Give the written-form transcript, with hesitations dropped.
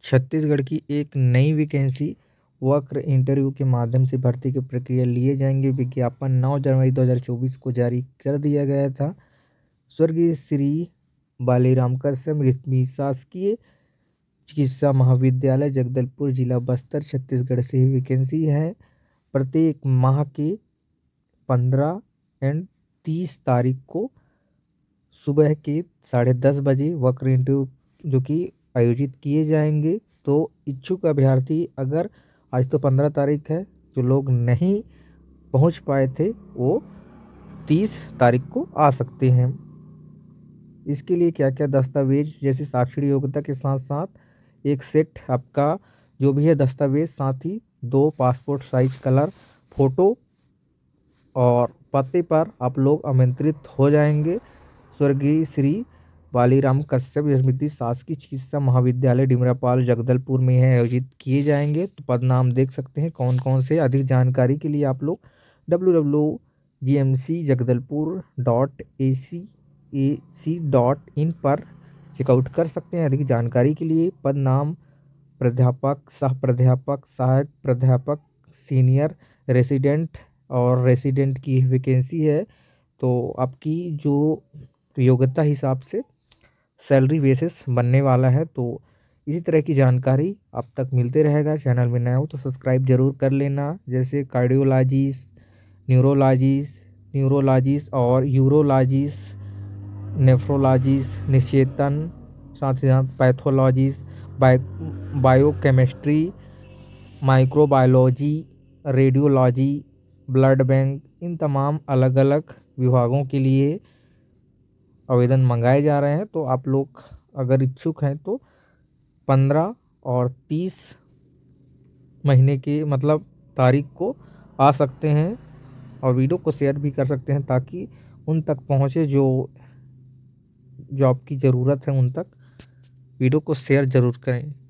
छत्तीसगढ़ की एक नई वैकेंसी वक्र इंटरव्यू के माध्यम से भर्ती की प्रक्रिया लिए जाएंगे। विज्ञापन 9 जनवरी 2024 को जारी कर दिया गया था। स्वर्गीय श्री बालीराम कश्यप शासकीय चिकित्सा महाविद्यालय जगदलपुर जिला बस्तर छत्तीसगढ़ से ही वैकेंसी है। प्रत्येक माह के 15 एंड 30 तारीख को सुबह के 10:30 बजे वक्र इंटरव्यू जो कि आयोजित किए जाएंगे। तो इच्छुक अभ्यर्थी अगर आज तो 15 तारीख है, जो लोग नहीं पहुंच पाए थे वो 30 तारीख को आ सकते हैं। इसके लिए क्या क्या दस्तावेज जैसे शैक्षणिक योग्यता के साथ साथ एक सेट आपका जो भी है दस्तावेज, साथ ही 2 पासपोर्ट साइज कलर फोटो और पते पर आप लोग आमंत्रित हो जाएंगे। स्वर्गीय श्री बालीराम कश्यप स्मृति शासकीय चिकित्सा महाविद्यालय डिमरापाल जगदलपुर में है आयोजित किए जाएंगे। तो पद नाम देख सकते हैं कौन कौन से। अधिक जानकारी के लिए आप लोग www.gmcjagdalpur.ac.in पर चेकआउट कर सकते हैं। अधिक जानकारी के लिए पद नाम प्राध्यापक, सह प्राध्यापक, सहायक प्राध्यापक, सीनियर रेसिडेंट और रेसिडेंट की वैकेंसी है। तो आपकी जो योग्यता हिसाब से सैलरी बेसिस बनने वाला है। तो इसी तरह की जानकारी आप तक मिलते रहेगा। चैनल में नया हो तो सब्सक्राइब जरूर कर लेना। जैसे कार्डियोलॉजिस्ट, न्यूरोलॉजिस्ट और यूरोलॉजिस्ट, नेफ्रोलॉजिस्ट, निश्चेतन, साथ ही साथ pathologist, biochemistry, microbiology, radiology, blood bank, इन तमाम अलग अलग विभागों के लिए आवेदन मंगाए जा रहे हैं। तो आप लोग अगर इच्छुक हैं तो 15 और 30 महीने के मतलब तारीख को आ सकते हैं और वीडियो को शेयर भी कर सकते हैं ताकि उन तक पहुंचे जो जॉब की ज़रूरत है। उन तक वीडियो को शेयर ज़रूर करें।